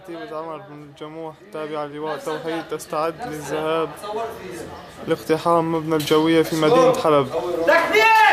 كتيبة عمر بن الجموح التابعة لواء توحيد تستعد للذهاب لاقتحام مبنى الجوية في مدينة حلب.